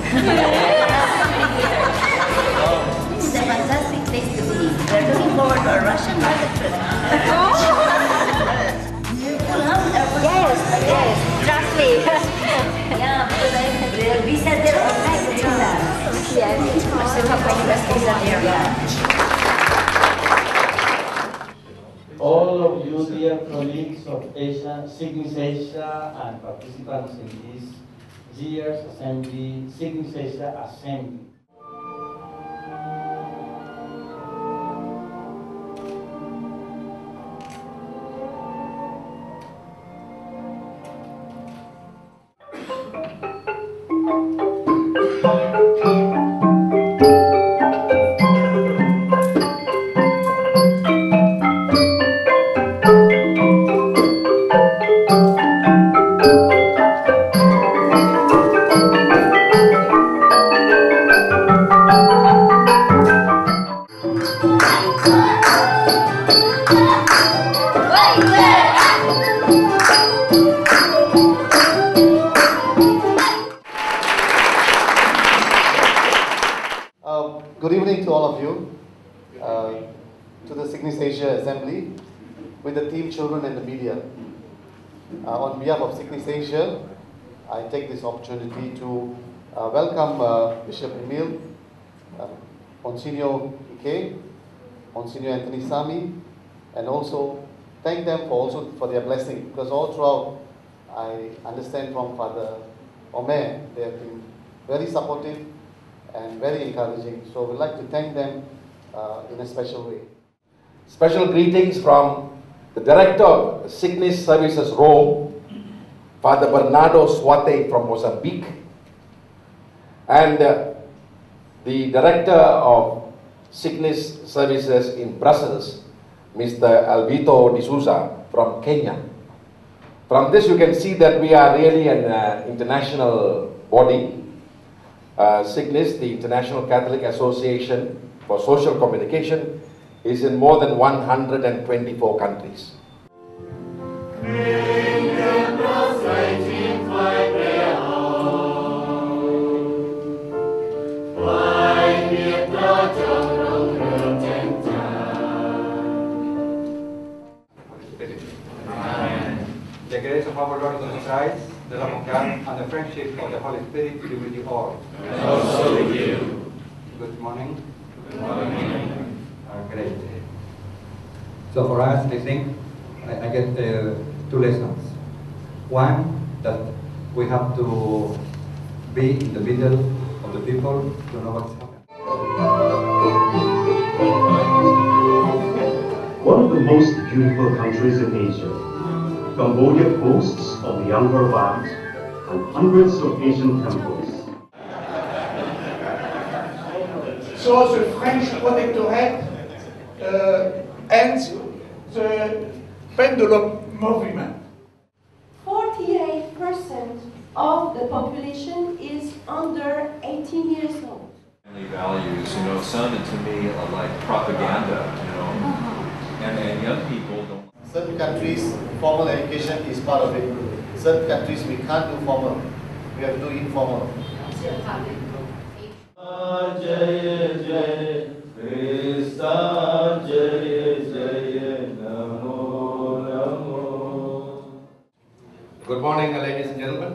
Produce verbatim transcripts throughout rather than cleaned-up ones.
This is a fantastic place to be. We're looking forward to a Russian market trip. Yes, yes, trust me. Yeah, because I the visa there online. Yes. I still have my U S visa there. Yeah. All of you dear colleagues of Asia, SIGNIS-Asia and participants in this year's assembly, SIGNIS-Asia Assembly. Good evening to all of you, uh, to the SIGNIS-Asia Assembly, with the team, children and the media. Uh, on behalf of SIGNIS-Asia, I take this opportunity to uh, welcome uh, Bishop Emil, uh, Monsignor Ike, Monsignor Anthony Sami, and also thank them for also for their blessing, because all throughout I understand from Father Omer, they have been very supportive and very encouraging. So we'd like to thank them uh, in a special way. Special greetings from the Director of SIGNIS Services Rome, Father Bernardo Suate from Mozambique, and uh, the Director of SIGNIS Services in Brussels, Mister Alvito D'Souza from Kenya. From this you can see that we are really an uh, international body. Uh, SIGNIS, the International Catholic Association for Social Communication, is in more than one hundred twenty-four countries. The grace of our Lord Jesus Christ, the love of God, and the friendship of the Holy Spirit be with you all. And also with you. Good morning. Good morning. Uh, great. So for us, I think I, I get uh, two lessons. One, that we have to be in the middle of the people to know what's happening. One of the most beautiful countries in Asia, Cambodia boasts of the Angkor Wat and hundreds of Asian temples. So the French protectorate uh, ends the pendulum movement. forty-eight percent of the population is under eighteen years old. Family values, you know, sounded to me like propaganda, you know, uh-huh. and, and young people don't. Certain countries, formal education is part of it. Certain countries, we can't do formal. We have to do informal. Good morning, ladies and gentlemen.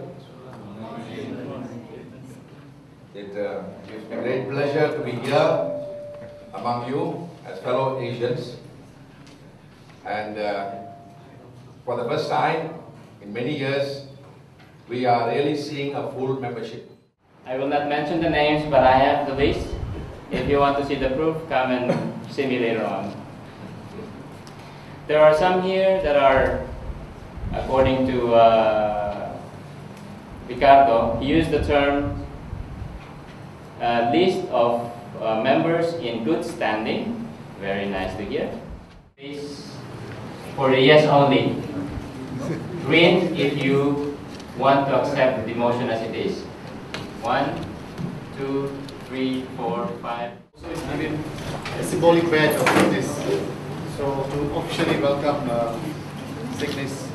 It uh, gives me great pleasure to be here among you as fellow Asians. And uh, for the first time in many years, we are really seeing a full membership. I will not mention the names, but I have the list. If you want to see the proof, come and see me later on. There are some here that are, according to uh, Ricardo, he used the term uh, list of uh, members in good standing. Very nice to hear. Please, for the yes only. Green if you want to accept the motion as it is. One, two, three, four, five. So it's given a symbolic badge of this. So to officially welcome uh, SIGNIS.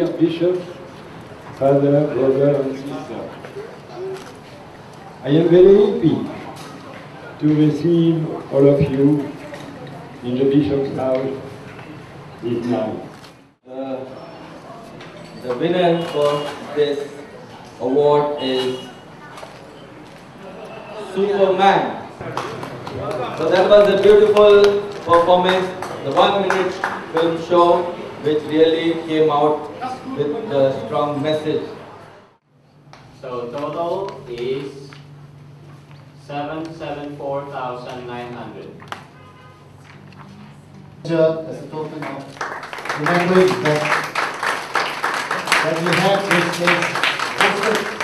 dear bishops, father, brother and sister. I am very happy to receive all of you in the bishop's house this night. Uh, the winner for this award is Superman. So that was a beautiful performance, the one minute film show which really came out with the strong message. So total is seven hundred seventy-four thousand nine hundred. As a token of remembering that, that we have this, this